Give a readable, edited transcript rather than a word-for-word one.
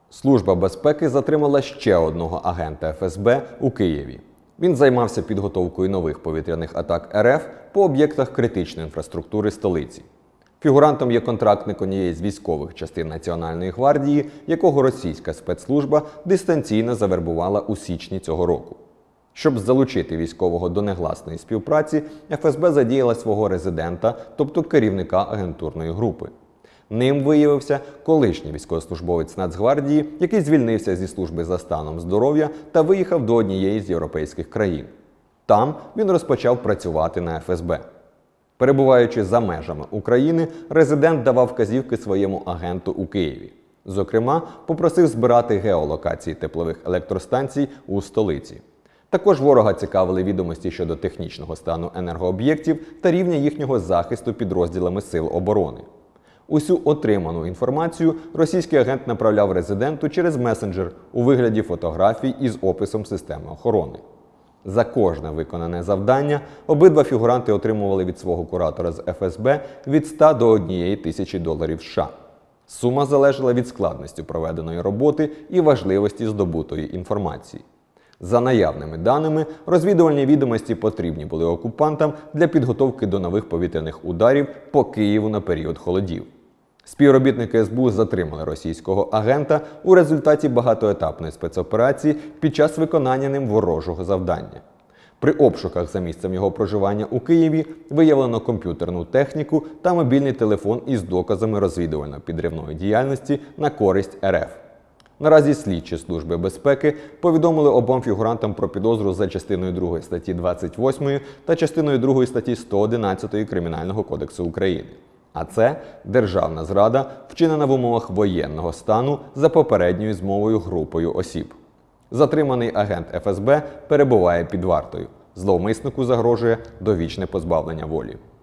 Служба безпеки затримала ще одного агента ФСБ у Києві. Він займався підготовкою нових повітряних атак РФ по об'єктах критичної інфраструктури столиці. Фігурантом є контрактник однієї з військових частин Національної гвардії, якого російська спецслужба дистанційно завербувала у січні цього року. Щоб залучити військового до негласної співпраці, ФСБ задіяла свого резидента, тобто керівника агентурної групи. Ним виявився колишній військовослужбовець Нацгвардії, який звільнився зі служби за станом здоров'я та виїхав до однієї з європейських країн. Там він розпочав працювати на ФСБ. Перебуваючи за межами України, резидент давав вказівки своєму агенту у Києві. Зокрема, попросив збирати геолокації теплових електростанцій у столиці. Також ворога цікавили відомості щодо технічного стану енергооб'єктів та рівня їхнього захисту підрозділами Сил оборони. Усю отриману інформацію російський агент направляв резиденту через месенджер у вигляді фотографій із описом системи охорони. За кожне виконане завдання обидва фігуранти отримували від свого куратора з ФСБ від 100 до 1000 доларів США. Сума залежала від складності проведеної роботи і важливості здобутої інформації. За наявними даними, розвідувальні відомості потрібні були окупантам для підготовки до нових повітряних ударів по Києву на період холодів. Співробітники СБУ затримали російського агента у результаті багатоетапної спецоперації під час виконання ним ворожого завдання. При обшуках за місцем його проживання у Києві виявлено комп'ютерну техніку та мобільний телефон із доказами розвідувально-підривної діяльності на користь РФ. Наразі слідчі Служби безпеки повідомили обом фігурантам про підозру за частиною 2 статті 28 та частиною 2 статті 111 Кримінального кодексу України. А це державна зрада, вчинена в умовах воєнного стану за попередньою змовою групою осіб. Затриманий агент ФСБ перебуває під вартою. Зловмиснику загрожує довічне позбавлення волі.